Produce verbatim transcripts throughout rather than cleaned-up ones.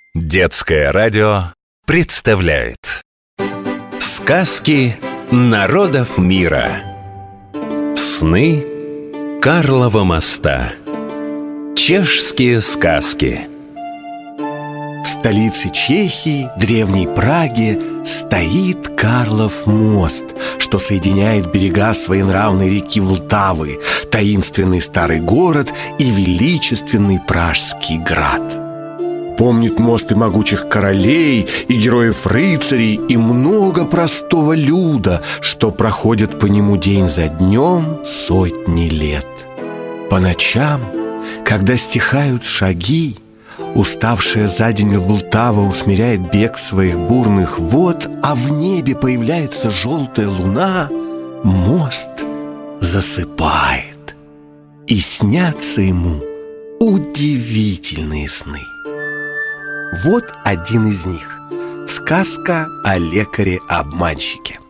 Детское радио представляет сказки народов мира. Сны Карлова моста. Чешские сказки. В столице Чехии, древней Праге, стоит Карлов мост, что соединяет берега своенравной реки Влтавы, таинственный старый город и величественный Пражский град. Помнит мост и могучих королей, и героев-рыцарей, и много простого люда, что проходят по нему день за днем сотни лет. По ночам, когда стихают шаги, уставшая за день Влтава усмиряет бег своих бурных вод, а в небе появляется желтая луна, мост засыпает, и снятся ему удивительные сны. Вот один из них. Сказка о лекаре-обманщике.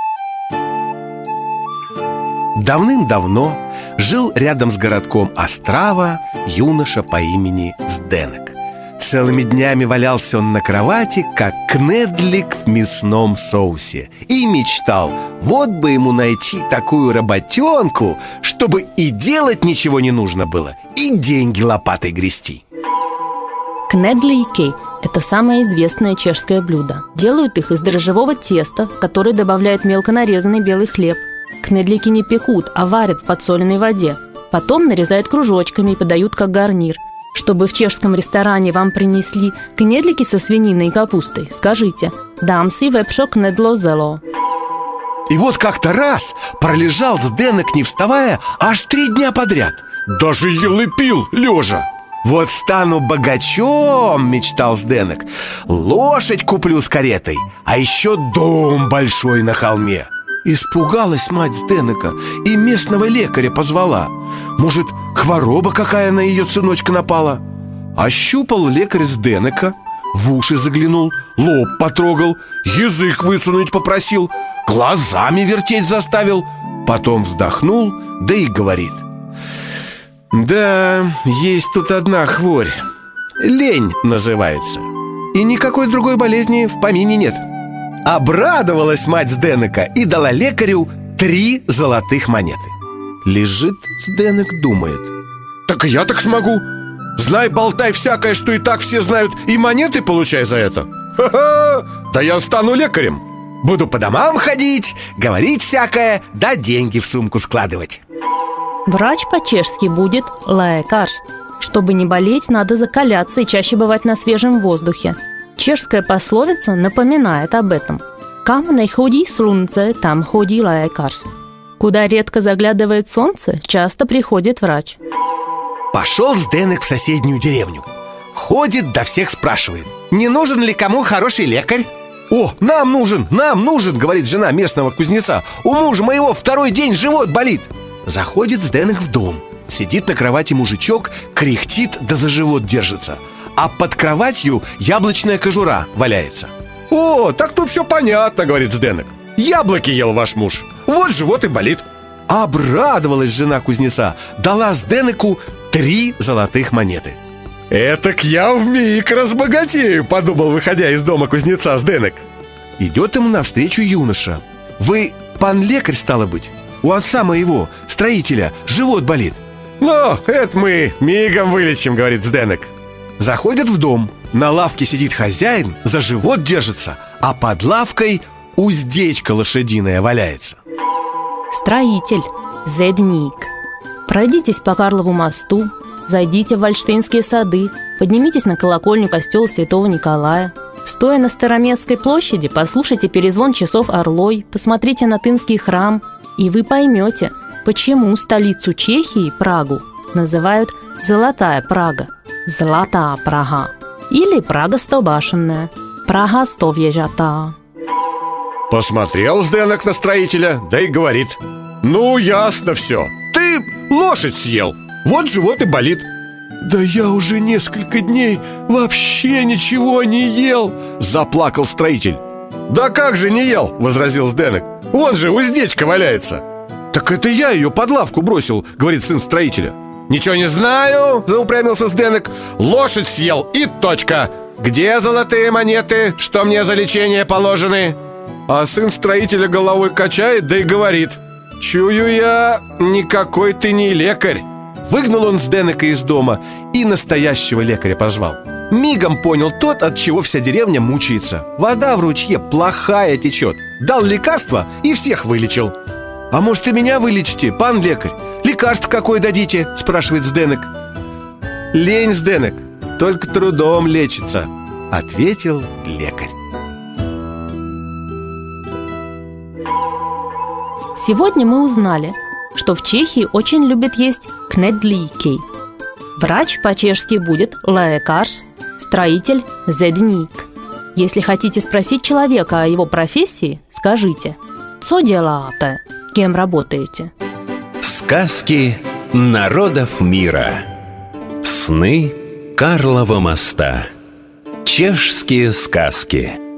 Давным-давно жил рядом с городком Острава юноша по имени Сденек. Целыми днями валялся он на кровати, как кнедлик в мясном соусе, и мечтал, вот бы ему найти такую работенку, чтобы и делать ничего не нужно было, и деньги лопатой грести. Кнедлики – это самое известное чешское блюдо. Делают их из дрожжевого теста, в которое добавляют мелко нарезанный белый хлеб. Кнедлики не пекут, а варят в подсоленной воде. Потом нарезают кружочками и подают как гарнир. Чтобы в чешском ресторане вам принесли кнедлики со свининой и капустой, скажите «Дам си вепшо кнедло зело». И вот как-то раз пролежал Сденек, не вставая, аж три дня подряд. Даже ел и пил лежа. «Вот стану богачом», — мечтал Сденек. «Лошадь куплю с каретой, а еще дом большой на холме». Испугалась мать Сденека и местного лекаря позвала. Может, хвороба какая на ее сыночка напала? Ощупал лекарь Сденека, в уши заглянул, лоб потрогал, язык высунуть попросил, глазами вертеть заставил. Потом вздохнул, да и говорит: «Да, есть тут одна хворь. Лень называется. И никакой другой болезни в помине нет». Обрадовалась мать Сденека и дала лекарю три золотых монеты. Лежит Сденек, думает: «Так и я так смогу. Знай, болтай всякое, что и так все знают, и монеты получай за это. Ха-ха! Да я стану лекарем. Буду по домам ходить, говорить всякое, да деньги в сумку складывать». Врач по-чешски будет лекар. Чтобы не болеть, надо закаляться и чаще бывать на свежем воздухе. Чешская пословица напоминает об этом. «Кам не ходи солнце, там ходи лекар». Куда редко заглядывает солнце, часто приходит врач. Пошел Сденек в соседнюю деревню. Ходит, да всех спрашивает: не нужен ли кому хороший лекарь? «О, нам нужен, нам нужен», — говорит жена местного кузнеца. «У мужа моего второй день живот болит». Заходит Сденек в дом. Сидит на кровати мужичок, кряхтит да за живот держится, а под кроватью яблочная кожура валяется. «О, так тут все понятно», — говорит Сденек. «Яблоки ел ваш муж, вот живот и болит». Обрадовалась жена кузнеца, дала Сденеку три золотых монеты. «Этак я вмиг разбогатею», — подумал, выходя из дома кузнеца, Сденек. Идет ему навстречу юноша. «Вы пан лекарь, стало быть? У отца моего, строителя, живот болит». «Ну, это мы мигом вылечим», — говорит Сденек. Заходят в дом. На лавке сидит хозяин, за живот держится, а под лавкой уздечка лошадиная валяется. Строитель, зедник. Пройдитесь по Карлову мосту, зайдите в Вальштейнские сады, поднимитесь на колокольню костела Святого Николая. Стоя на Староместской площади, послушайте перезвон часов орлой, посмотрите на Тынский храм, и вы поймете, почему столицу Чехии, Прагу, называют «Золотая Прага», «Золотая Прага» или «Прага стобашенная», «Прага стовьежата». Посмотрел Сденек на строителя, да и говорит: «Ну, ясно все. Ты лошадь съел, вот живот и болит». «Да я уже несколько дней вообще ничего не ел», — заплакал строитель. «Да как же не ел?» — возразил Сденек. «Вон же уздечка валяется». «Так это я ее под лавку бросил», — говорит сын строителя. «Ничего не знаю», — заупрямился Сденек. «Лошадь съел и точка. Где золотые монеты, что мне за лечение положены?» А сын строителя головой качает, да и говорит: «Чую я, никакой ты не лекарь». Выгнал он Сденека из дома и настоящего лекаря позвал. Мигом понял тот, от чего вся деревня мучается. Вода в ручье плохая течет. Дал лекарство и всех вылечил. «А может, и меня вылечите, пан лекарь? Лекарство какое дадите?» – спрашивает Сденек. «Лень, Сденек, только трудом лечится», – ответил лекарь. Сегодня мы узнали, что в Чехии очень любят есть кнедлики. Врач по-чешски будет лекарь, строитель – зедник. Если хотите спросить человека о его профессии, скажите: «Цо делаате?» Кем работаете? Сказки народов мира. Сны Карлова моста. Чешские сказки.